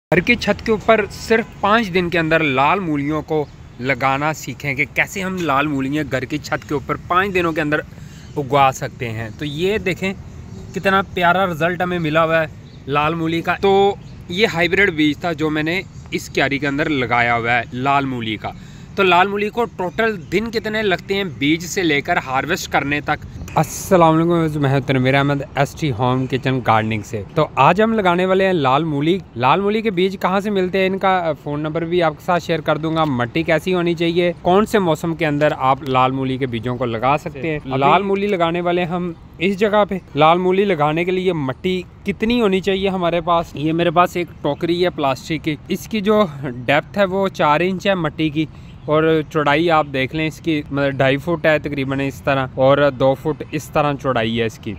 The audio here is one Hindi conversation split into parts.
घर की छत के ऊपर सिर्फ 5 दिन के अंदर लाल मूलियों को लगाना सीखें कि कैसे हम लाल मूलियाँ घर की छत के ऊपर 5 दिनों के अंदर उगा सकते हैं। तो ये देखें कितना प्यारा रिज़ल्ट हमें मिला हुआ है लाल मूली का। तो ये हाइब्रिड बीज था जो मैंने इस क्यारी के अंदर लगाया हुआ है लाल मूली का। तो लाल मूली को टोटल दिन कितने लगते हैं बीज से लेकर हार्वेस्ट करने तक। अस्सलाम वालेकुम, मैं Tanveer Ahmed ST home kitchen gardening से। तो आज हम लगाने वाले हैं लाल मूली। लाल मूली के बीज कहाँ से मिलते हैं, इनका फ़ोन नंबर भी आपके साथ शेयर कर दूंगा। मिट्टी कैसी होनी चाहिए, कौन से मौसम के अंदर आप लाल मूली के बीजों को लगा सकते हैं। लाल मूली लगाने वाले हम इस जगह पे। लाल मूली लगाने के लिए मिट्टी कितनी होनी चाहिए हमारे पास, ये मेरे पास एक टोकरी है प्लास्टिक की। इसकी जो डेप्थ है वो 4 इंच है मिट्टी की, और चौड़ाई आप देख लें इसकी मतलब 2.5 फुट है तकरीबन इस तरह, और 2 फुट इस तरह चौड़ाई है इसकी।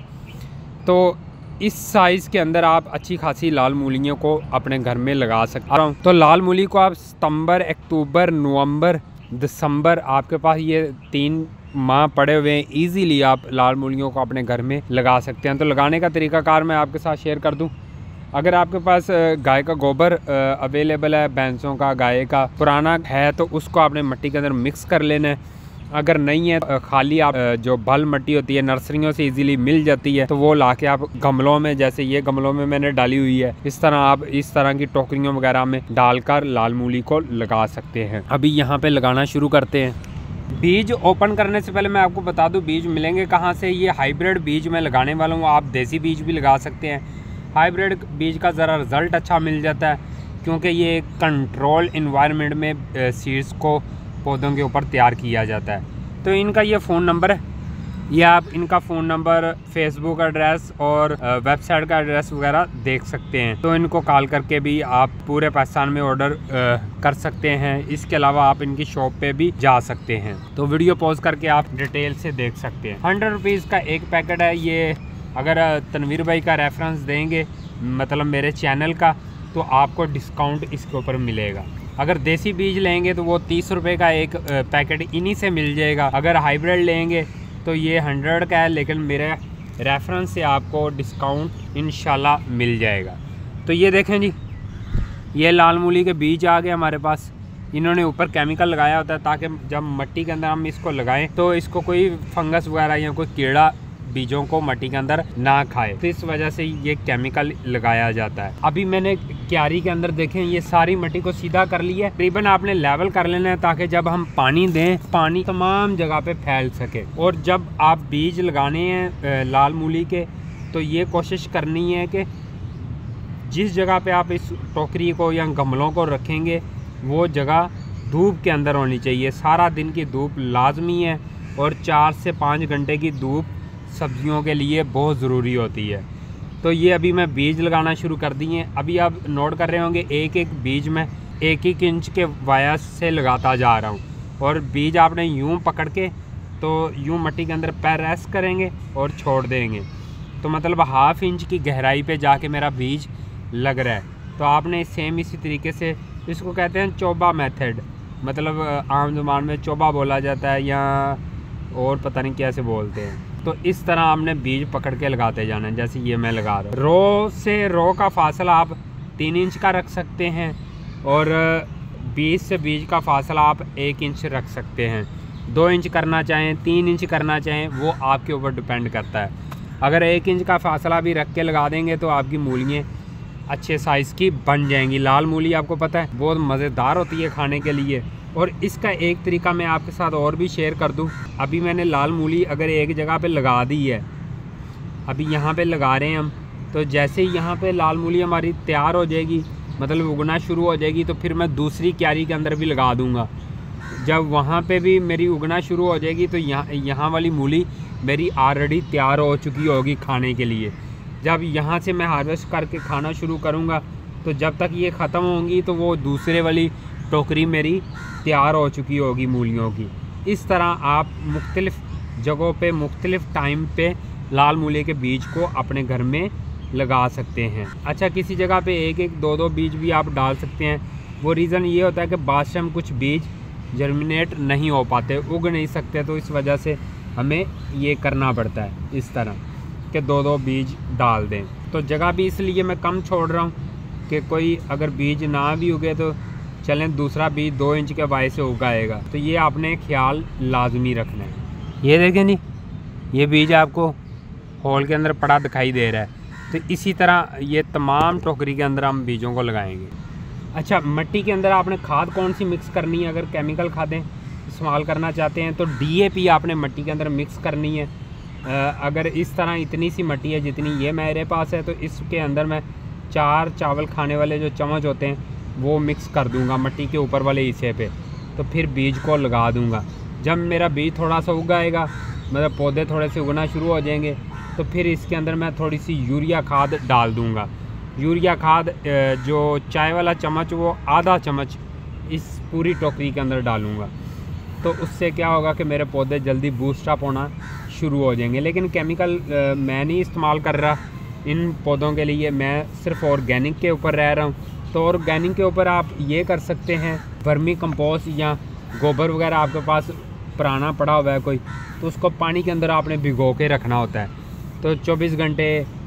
तो इस साइज़ के अंदर आप अच्छी खासी लाल मूलियों को अपने घर में लगा सकते हैं। तो लाल मूली को आप सितंबर, अक्टूबर, नवंबर, दिसंबर, आपके पास ये 3 माह पड़े हुए हैं। ईज़िली आप लाल मूलियों को अपने घर में लगा सकते हैं। तो लगाने का तरीकाकार मैं आपके साथ शेयर कर दूं। अगर आपके पास गाय का गोबर अवेलेबल है, भैंसों का, गाय का पुराना है, तो उसको आपने मिट्टी के अंदर मिक्स कर लेना है। अगर नहीं है खाली आप जो बल मिट्टी होती है नर्सरियों से इजीली मिल जाती है, तो वो लाके आप गमलों में, जैसे ये गमलों में मैंने डाली हुई है, इस तरह आप इस तरह की टोकरियों वगैरह में डालकर लाल मूली को लगा सकते हैं। अभी यहाँ पे लगाना शुरू करते हैं। बीज ओपन करने से पहले मैं आपको बता दूं बीज मिलेंगे कहाँ से। ये हाइब्रिड बीज मैं लगाने वाला हूँ। आप देसी बीज भी लगा सकते हैं। हाइब्रिड बीज का ज़रा रिज़ल्ट अच्छा मिल जाता है, क्योंकि ये कंट्रोल इन्वायरमेंट में सीड्स को पौधों के ऊपर तैयार किया जाता है। तो इनका ये फ़ोन नंबर है, ये आप इनका फ़ोन नंबर, फेसबुक एड्रेस और वेबसाइट का एड्रेस वगैरह देख सकते हैं। तो इनको कॉल करके भी आप पूरे पाकिस्तान में ऑर्डर कर सकते हैं। इसके अलावा आप इनकी शॉप पे भी जा सकते हैं। तो वीडियो पॉज करके आप डिटेल से देख सकते हैं। 100 रुपीज़ का एक पैकेट है ये। अगर तनवीर भाई का रेफरेंस देंगे, मतलब मेरे चैनल का, तो आपको डिस्काउंट इसके ऊपर मिलेगा। अगर देसी बीज लेंगे तो वो 30 रुपये का एक पैकेट इन्हीं से मिल जाएगा। अगर हाइब्रिड लेंगे तो ये 100 का है, लेकिन मेरे रेफरेंस से आपको डिस्काउंट इंशाल्लाह मिल जाएगा। तो ये देखें जी, ये लाल मूली के बीज आ गए हमारे पास। इन्होंने ऊपर केमिकल लगाया होता है ताकि जब मिट्टी के अंदर हम इसको लगाएं तो इसको कोई फंगस वगैरह या कोई कीड़ा बीजों को मिट्टी के अंदर ना खाए। तो इस वजह से ये केमिकल लगाया जाता है। अभी मैंने क्यारी के अंदर देखें ये सारी मिट्टी को सीधा कर लिया है। तकरीबन आपने लेवल कर लेना है ताकि जब हम पानी दें, पानी तमाम जगह पे फैल सके। और जब आप बीज लगाने हैं लाल मूली के, तो ये कोशिश करनी है कि जिस जगह पे आप इस टोकरी को या गमलों को रखेंगे वो जगह धूप के अंदर होनी चाहिए। सारा दिन की धूप लाजमी है, और 4 से 5 घंटे की धूप सब्जियों के लिए बहुत ज़रूरी होती है। तो ये अभी मैं बीज लगाना शुरू कर दिए। अभी आप नोट कर रहे होंगे एक एक बीज में 1-1 इंच के वायर से लगाता जा रहा हूँ। और बीज आपने यूँ पकड़ के, तो यूँ मिट्टी के अंदर पैर रेस्ट करेंगे और छोड़ देंगे, तो मतलब 1/2 इंच की गहराई पे जाके मेरा बीज लग रहा है। तो आपने सेम इसी तरीके से, इसको कहते हैं चोबा मेथड, मतलब आम ज़ुबान में चोबा बोला जाता है, या और पता नहीं कैसे बोलते हैं। तो इस तरह आपने बीज पकड़ के लगाते जाना है, जैसे ये मैं लगा रहा हूँ। रो से रो का फासला आप 3 इंच का रख सकते हैं, और बीज से बीज का फासला आप 1 इंच रख सकते हैं। 2 इंच करना चाहें, 3 इंच करना चाहें, वो आपके ऊपर डिपेंड करता है। अगर 1 इंच का फासला भी रख के लगा देंगे तो आपकी मूलियाँ अच्छे साइज़ की बन जाएंगी। लाल मूली आपको पता है बहुत मज़ेदार होती है खाने के लिए। और इसका एक तरीका मैं आपके साथ और भी शेयर कर दूं। अभी मैंने लाल मूली अगर एक जगह पे लगा दी है, अभी यहाँ पे लगा रहे हैं हम, तो जैसे ही यहाँ पे लाल मूली हमारी तैयार हो जाएगी, मतलब उगना शुरू हो जाएगी, तो फिर मैं दूसरी क्यारी के अंदर भी लगा दूँगा। जब वहाँ पे भी मेरी उगना शुरू हो जाएगी तो यहाँ वाली मूली मेरी ऑलरेडी तैयार हो चुकी होगी खाने के लिए। जब यहाँ से मैं हार्वेस्ट करके खाना शुरू करूँगा, तो जब तक ये ख़त्म होंगी तो वो दूसरे वाली टोकरी मेरी तैयार हो चुकी होगी मूलियों की। इस तरह आप मुख्तलिफ़ जगहों पे मुख्तलिफ़ टाइम पे लाल मूली के बीज को अपने घर में लगा सकते हैं। अच्छा, किसी जगह पे 1-1, 2-2 बीज भी आप डाल सकते हैं। वो रीज़न ये होता है कि बादशाह कुछ बीज जर्मिनेट नहीं हो पाते, उग नहीं सकते, तो इस वजह से हमें ये करना पड़ता है इस तरह कि 2-2 बीज डाल दें। तो जगह भी इसलिए मैं कम छोड़ रहा हूँ कि कोई अगर बीज ना भी उगे तो चलें दूसरा बीज 2 इंच के बाय से उगाएगा। तो ये आपने ख्याल लाजमी रखना है। ये देखें जी, ये बीज आपको होल के अंदर पड़ा दिखाई दे रहा है। तो इसी तरह ये तमाम टोकरी के अंदर हम बीजों को लगाएंगे। अच्छा, मिट्टी के अंदर आपने खाद कौन सी मिक्स करनी है? अगर केमिकल खादें इस्तेमाल करना चाहते हैं तो DAP आपने मिट्टी के अंदर मिक्स करनी है। अगर इस तरह इतनी सी मिट्टी है जितनी ये मेरे पास है, तो इसके अंदर मैं 4 चावल खाने वाले जो चम्मच होते हैं वो मिक्स कर दूंगा मिट्टी के ऊपर वाले हिस्से पे। तो फिर बीज को लगा दूंगा। जब मेरा बीज थोड़ा सा उग आएगा, मतलब पौधे थोड़े से उगना शुरू हो जाएंगे, तो फिर इसके अंदर मैं थोड़ी सी यूरिया खाद डाल दूंगा। यूरिया खाद जो चाय वाला चम्मच वो आधा चम्मच इस पूरी टोकरी के अंदर डालूंगा। तो उससे क्या होगा कि मेरे पौधे जल्दी बूस्ट अप होना शुरू हो जाएंगे। लेकिन केमिकल मैं नहीं इस्तेमाल कर रहा इन पौधों के लिए, मैं सिर्फ ऑर्गेनिक के ऊपर रह रहा हूँ। तो ऑर्गेनिक के ऊपर आप ये कर सकते हैं, वर्मी कंपोस्ट या गोबर वगैरह आपके पास पुराना पड़ा हुआ है कोई, तो उसको पानी के अंदर आपने भिगो के रखना होता है। तो 24 घंटे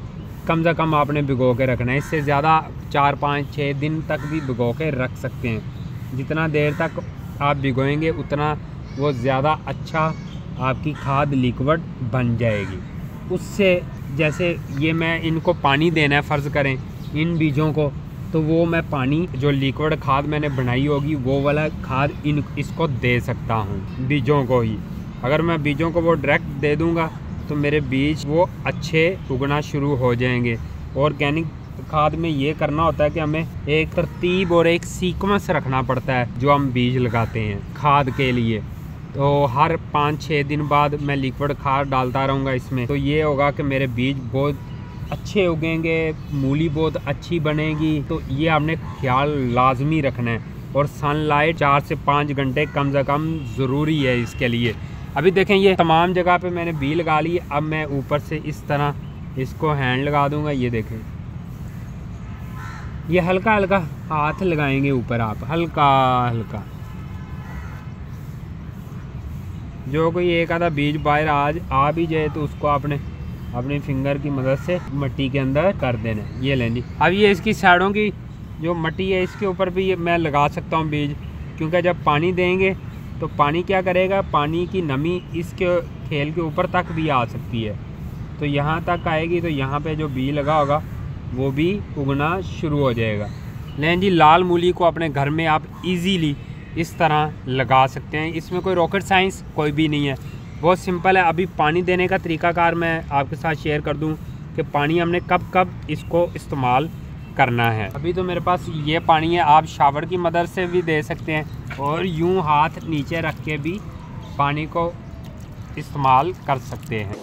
कम से कम आपने भिगो के रखना है। इससे ज़्यादा 4, 5, 6 दिन तक भी भिगो के रख सकते हैं। जितना देर तक आप भिगोएंगे उतना वो ज़्यादा अच्छा आपकी खाद लिक्विड बन जाएगी। उससे जैसे ये मैं इनको पानी देना है फ़र्ज़ करें इन बीजों को, तो वो मैं पानी जो लिक्विड खाद मैंने बनाई होगी वो वाला खाद इसको दे सकता हूँ बीजों को ही। अगर मैं बीजों को वो डायरेक्ट दे दूँगा तो मेरे बीज वो अच्छे उगना शुरू हो जाएंगे। ऑर्गेनिक खाद में ये करना होता है कि हमें एक तरतीब और एक सीक्वेंस रखना पड़ता है जो हम बीज लगाते हैं खाद के लिए। तो हर 5-6 दिन बाद मैं लिक्विड खाद डालता रहूँगा इसमें। तो ये होगा कि मेरे बीज बहुत अच्छे उगेंगे, मूली बहुत अच्छी बनेगी। तो ये आपने ख्याल लाजमी रखना है। और सनलाइट 4 से 5 घंटे कम से कम ज़रूरी है इसके लिए। अभी देखें ये तमाम जगह पे मैंने बी लगा ली। अब मैं ऊपर से इस तरह इसको हैंड लगा दूंगा। ये देखें, ये हल्का हल्का हाथ लगाएंगे ऊपर आप, हल्का हल्का। जो कोई एक आधा बीज बाहर आ भी जाए तो उसको आपने अपनी फिंगर की मदद से मिट्टी के अंदर कर देना। ये लें जी। अब ये इसकी साइडों की जो मिट्टी है इसके ऊपर भी मैं लगा सकता हूँ बीज, क्योंकि जब पानी देंगे तो पानी क्या करेगा, पानी की नमी इसके खेल के ऊपर तक भी आ सकती है। तो यहाँ तक आएगी तो यहाँ पे जो बी लगा होगा वो भी उगना शुरू हो जाएगा। लेकिन जी लाल मूली को अपने घर में आप इजीली इस तरह लगा सकते हैं। इसमें कोई रॉकेट साइंस कोई भी नहीं है, बहुत सिंपल है। अभी पानी देने का तरीकाकार मैं आपके साथ शेयर कर दूं कि पानी हमने कब कब इसको इस्तेमाल करना है। अभी तो मेरे पास ये पानी है, आप शावर की मदद से भी दे सकते हैं और यूं हाथ नीचे रख के भी पानी को इस्तेमाल कर सकते हैं।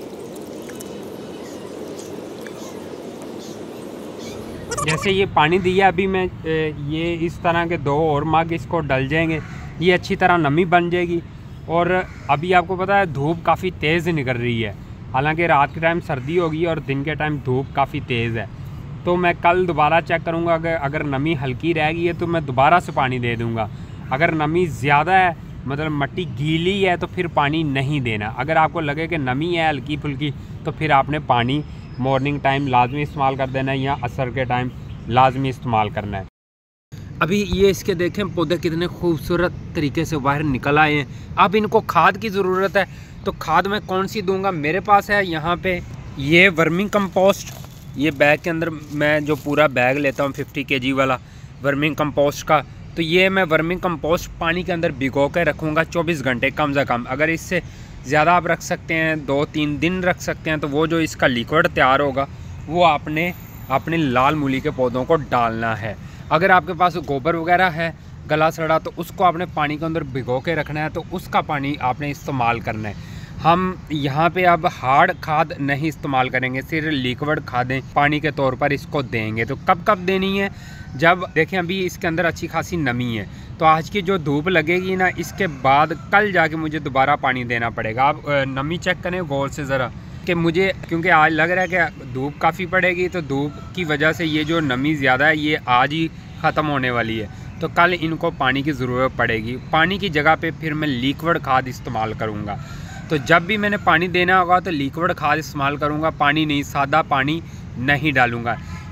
जैसे ये पानी दिया, अभी मैं ये इस तरह के 2 और मग इसको डल जाएंगे, ये अच्छी तरह नमी बन जाएगी। और अभी आपको पता है धूप काफ़ी तेज़ निकल रही है, हालांकि रात के टाइम सर्दी होगी और दिन के टाइम धूप काफ़ी तेज़ है। तो मैं कल दोबारा चेक करूँगा कि अगर नमी हल्की रह गई है तो मैं दोबारा से पानी दे दूँगा। अगर नमी ज़्यादा है, मतलब मिट्टी गीली है, तो फिर पानी नहीं देना। अगर आपको लगे कि नमी है हल्की फुल्की तो फिर आपने पानी मॉर्निंग टाइम लाजमी इस्तेमाल कर देना है या असर के टाइम लाजमी इस्तेमाल करना है। अभी ये इसके देखें पौधे कितने खूबसूरत तरीके से बाहर निकल आए हैं। अब इनको खाद की ज़रूरत है, तो खाद मैं कौन सी दूंगा? मेरे पास है यहाँ पे ये वर्मी कंपोस्ट। ये बैग के अंदर मैं जो पूरा बैग लेता हूँ 50 kg वाला वर्मी कंपोस्ट का, तो ये मैं वर्मी कंपोस्ट पानी के अंदर भिगो के रखूँगा 24 घंटे कम से कम। अगर इससे ज़्यादा आप रख सकते हैं, 2-3 दिन रख सकते हैं, तो वो जो इसका लिक्विड तैयार होगा वो आपने अपने लाल मूली के पौधों को डालना है। अगर आपके पास गोबर वगैरह है गला सड़ा, तो उसको आपने पानी के अंदर भिगो के रखना है, तो उसका पानी आपने इस्तेमाल करना है। हम यहाँ पे अब हार्ड खाद नहीं इस्तेमाल करेंगे, सिर्फ लिक्विड खादें पानी के तौर पर इसको देंगे। तो कब कब देनी है? जब देखें अभी इसके अंदर अच्छी खासी नमी है, तो आज की जो धूप लगेगी ना, इसके बाद कल जाके मुझे दोबारा पानी देना पड़ेगा। आप नमी चेक करें गौर से ज़रा कि मुझे, क्योंकि आज लग रहा है कि धूप काफ़ी पड़ेगी, तो धूप की वजह से ये जो नमी ज़्यादा है ये आज ही ख़त्म होने वाली है, तो कल इनको पानी की ज़रूरत पड़ेगी। पानी की जगह पे फिर मैं लिक्विड खाद इस्तेमाल करूँगा। तो जब भी मैंने पानी देना होगा तो लिक्विड खाद इस्तेमाल करूँगा, पानी नहीं, सादा पानी नहीं डालूँगा।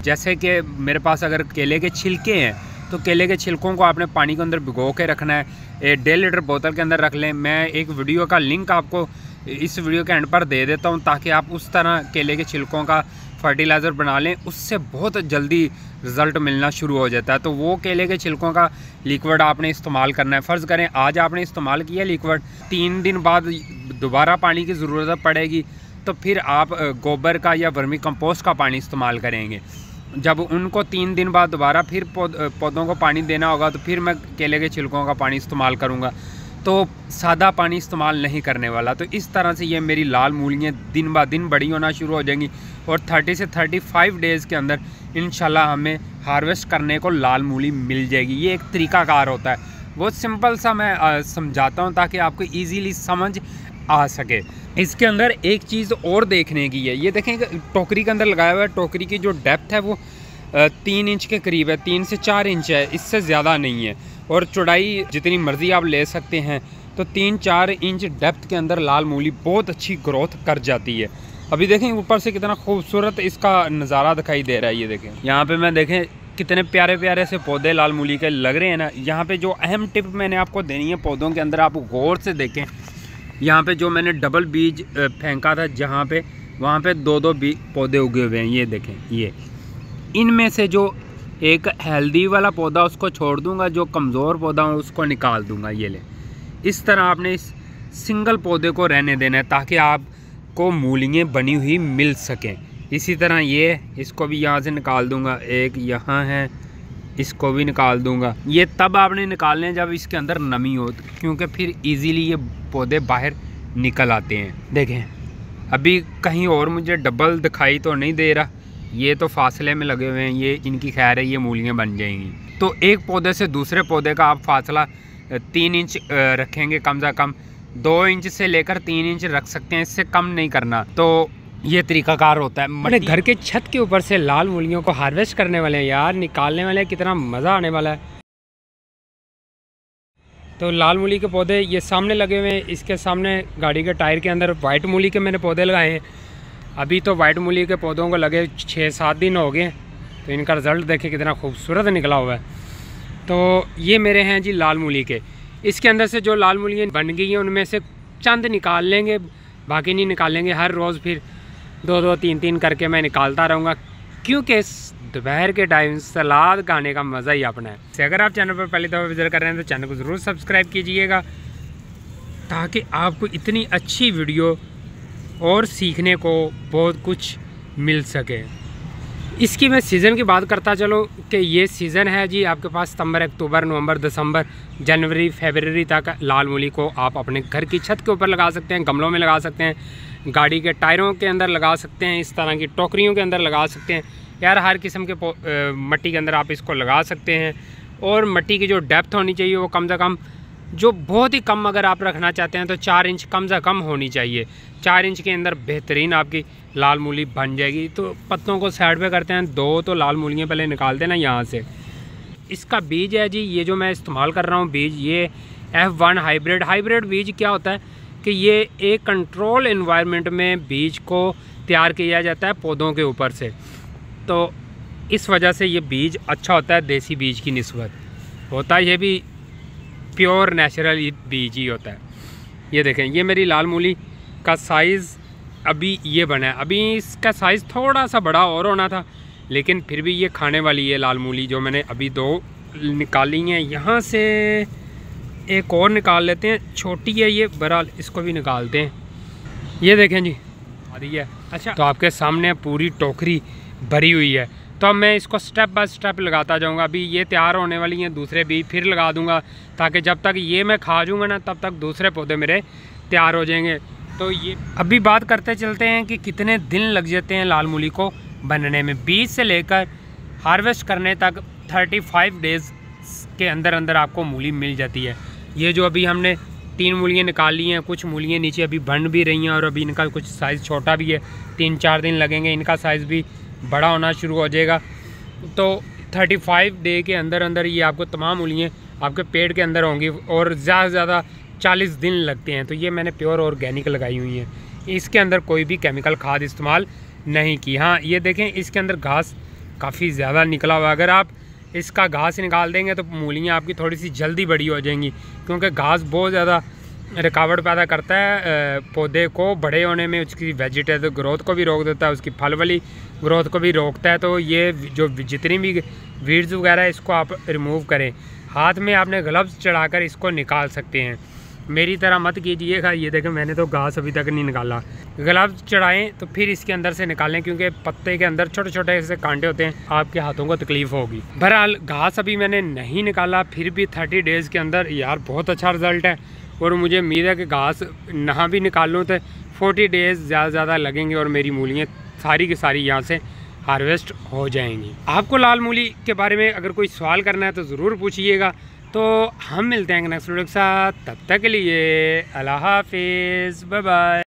जैसे कि मेरे पास अगर केले के छिलके हैं तो केले के छिलकों को आपने पानी के अंदर भिगो के रखना है, 1.5 लीटर बोतल के अंदर रख लें। मैं एक वीडियो का लिंक आपको इस वीडियो के एंड पर दे देता हूं ताकि आप उस तरह केले के छिलकों का फर्टिलाइज़र बना लें, उससे बहुत जल्दी रिज़ल्ट मिलना शुरू हो जाता है। तो वो केले के छिलकों का लिक्विड आपने इस्तेमाल करना है। फ़र्ज़ करें आज आपने इस्तेमाल किया लिक्विड, 3 दिन बाद दोबारा पानी की ज़रूरत पड़ेगी तो फिर आप गोबर का या वर्मी कंपोस्ट का पानी इस्तेमाल करेंगे। जब उनको 3 दिन बाद दोबारा फिर पौधों को पानी देना होगा तो फिर मैं केले के छिलकों का पानी इस्तेमाल करूँगा, तो सादा पानी इस्तेमाल नहीं करने वाला। तो इस तरह से ये मेरी लाल मूलियाँ दिन ब दिन बड़ी होना शुरू हो जाएंगी और 30 से 35 डेज़ के अंदर इंशाल्लाह हमें हार्वेस्ट करने को लाल मूली मिल जाएगी। ये एक तरीक़ाकार होता है, बहुत सिंपल सा मैं समझाता हूँ ताकि आपको ईज़िली समझ आ सके। इसके अंदर एक चीज़ और देखने की है, ये देखें टोकरी के अंदर लगाया हुआ है। टोकरी की जो डेप्थ है वो 3 इंच के करीब है, 3 से 4 इंच है, इससे ज़्यादा नहीं है। और चौड़ाई जितनी मर्ज़ी आप ले सकते हैं। तो 3-4 इंच डेप्थ के अंदर लाल मूली बहुत अच्छी ग्रोथ कर जाती है। अभी देखें ऊपर से कितना खूबसूरत इसका नज़ारा दिखाई दे रहा है। ये देखें यहाँ पे मैं देखें कितने प्यारे प्यारे से पौधे लाल मूली के लग रहे हैं ना। यहाँ पे जो अहम टिप मैंने आपको देनी है पौधों के अंदर, आप गौर से देखें। यहाँ पे जो मैंने डबल बीज फेंका था जहाँ पे, वहाँ पे 2-2 पौधे उगे हुए हैं। ये देखें, ये इनमें से जो एक हेल्दी वाला पौधा उसको छोड़ दूंगा, जो कमज़ोर पौधा उसको निकाल दूंगा। ये ले, इस तरह आपने इस सिंगल पौधे को रहने देना है ताकि आपको मूलियाँ बनी हुई मिल सकें। इसी तरह ये, इसको भी यहाँ से निकाल दूंगा, एक यहाँ है, इसको भी निकाल दूंगा। ये तब आपने निकालने जब इसके अंदर नमी हो, क्योंकि फिर इजीली ये पौधे बाहर निकल आते हैं। देखें अभी कहीं और मुझे डबल दिखाई तो नहीं दे रहा, ये तो फासले में लगे हुए हैं। ये इनकी खैर है, ये मूलियाँ बन जाएंगी। तो एक पौधे से दूसरे पौधे का आप फासला 3 इंच रखेंगे, कम से कम 2 इंच से लेकर 3 इंच रख सकते हैं, इससे कम नहीं करना। तो ये तरीकाकार होता है। अपने घर के छत के ऊपर से लाल मूलियों को हार्वेस्ट करने वाले हैं यार, निकालने वाले हैं, कितना मज़ा आने वाला है। तो लाल मूली के पौधे ये सामने लगे हुए हैं, इसके सामने गाड़ी के टायर के अंदर वाइट मूली के मैंने पौधे लगाए हैं। अभी तो वाइट मूली के पौधों को लगे 6-7 दिन हो गए, तो इनका रिज़ल्ट देखें कितना खूबसूरत निकला हुआ है। तो ये मेरे हैं जी लाल मूली के। इसके अंदर से जो लाल मूलियाँ बन गई हैं उनमें से चंद निकाल लेंगे, बाकी नहीं निकालेंगे। हर रोज़ फिर 2-2, 3-3 करके मैं निकालता रहूँगा, क्योंकि दोपहर के टाइम सलाद खाने का मज़ा ही अपना है। अगर आप चैनल पर पहली दफ़ा विजिट कर रहे हैं तो चैनल को ज़रूर सब्सक्राइब कीजिएगा ताकि आपको इतनी अच्छी वीडियो और सीखने को बहुत कुछ मिल सके। इसकी मैं सीज़न की बात करता चलो कि ये सीज़न है जी आपके पास सितंबर, अक्टूबर, नवंबर, दिसंबर, जनवरी, फरवरी तक लाल मूली को आप अपने घर की छत के ऊपर लगा सकते हैं, गमलों में लगा सकते हैं, गाड़ी के टायरों के अंदर लगा सकते हैं, इस तरह की टोकरियों के अंदर लगा सकते हैं। यार हर किस्म के मिट्टी के अंदर आप इसको लगा सकते हैं। और मिट्टी की जो डेप्थ होनी चाहिए वो कम से कम, जो बहुत ही कम अगर आप रखना चाहते हैं तो 4 इंच कम से कम होनी चाहिए। 4 इंच के अंदर बेहतरीन आपकी लाल मूली बन जाएगी। तो पत्तों को साइड पे करते हैं, 2 तो लाल मूलियाँ पहले निकाल देना यहाँ से। इसका बीज है जी, ये जो मैं इस्तेमाल कर रहा हूँ बीज, ये F1 हाइब्रिड। हाइब्रिड बीज क्या होता है कि ये एक कंट्रोल एनवायरनमेंट में बीज को तैयार किया जाता है पौधों के ऊपर से, तो इस वजह से ये बीज अच्छा होता है देसी बीज की निस्बत। होता है ये भी प्योर नेचुरल बीज ही होता है। ये देखें, ये मेरी लाल मूली का साइज़ अभी ये बना है। अभी इसका साइज़ थोड़ा सा बड़ा और होना था, लेकिन फिर भी ये खाने वाली है लाल मूली। जो मैंने अभी 2 निकाली हैं, यहाँ से एक और निकाल लेते हैं, छोटी है ये, बहरहाल इसको भी निकालते हैं। ये देखें जी, आ रही है। अच्छा, तो आपके सामने पूरी टोकरी भरी हुई है। तो अब मैं इसको स्टेप बाय स्टेप लगाता जाऊंगा। अभी ये तैयार होने वाली हैं, दूसरे बीज फिर लगा दूंगा ताकि जब तक ये मैं खा जाऊंगा ना तब तक दूसरे पौधे मेरे तैयार हो जाएंगे। तो ये अभी बात करते चलते हैं कि कितने दिन लग जाते हैं लाल मूली को बनने में। बीज से लेकर हार्वेस्ट करने तक 35 डेज़ के अंदर अंदर आपको मूली मिल जाती है। ये जो अभी हमने 3 मूलियाँ निकाल ली हैं, कुछ मूलियाँ नीचे अभी बन भी रही हैं और अभी इनका कुछ साइज़ छोटा भी है, 3-4 दिन लगेंगे, इनका साइज़ भी बड़ा होना शुरू हो जाएगा। तो 35 डे के अंदर अंदर ये आपको तमाम मूलियाँ आपके पेड़ के अंदर होंगी और ज़्यादा से ज़्यादा 40 दिन लगते हैं। तो ये मैंने प्योर ऑर्गेनिक लगाई हुई हैं, इसके अंदर कोई भी केमिकल खाद इस्तेमाल नहीं की। हाँ, ये देखें, इसके अंदर घास काफ़ी ज़्यादा निकला हुआ है। अगर आप इसका घास निकाल देंगे तो मूलियाँ आपकी थोड़ी सी जल्दी बड़ी हो जाएंगी, क्योंकि घास बहुत ज़्यादा रुकावट पैदा करता है पौधे को बड़े होने में, उसकी वेजिटेटिव ग्रोथ को भी रोक देता है, उसकी फल वाली ग्रोथ को भी रोकता है। तो ये जो जितनी भी वीड्स वगैरह है इसको आप रिमूव करें। हाथ में आपने ग्लव्स चढ़ाकर इसको निकाल सकते हैं, मेरी तरह मत कीजिएगा। ये देखें मैंने तो घास अभी तक नहीं निकाला। ग्लव्स चढ़ाएं तो फिर इसके अंदर से निकालें, क्योंकि पत्ते के अंदर छोटे छोटे ऐसे कांटे होते हैं, आपके हाथों को तकलीफ़ होगी। बहरहाल घास अभी मैंने नहीं निकाला, फिर भी 30 डेज़ के अंदर यार बहुत अच्छा रिज़ल्ट है। और मुझे उम्मीद है कि घास ना भी निकाल लूँ तो 40 डेज़ ज़्यादा लगेंगे और मेरी मूलियाँ सारी की सारी यहाँ से हार्वेस्ट हो जाएंगी। आपको लाल मूली के बारे में अगर कोई सवाल करना है तो ज़रूर पूछिएगा। तो हम मिलते हैं नेक्स्ट वीडियो के साथ, तब तक के लिए अल्लाह हाफिज़, बाय बाय।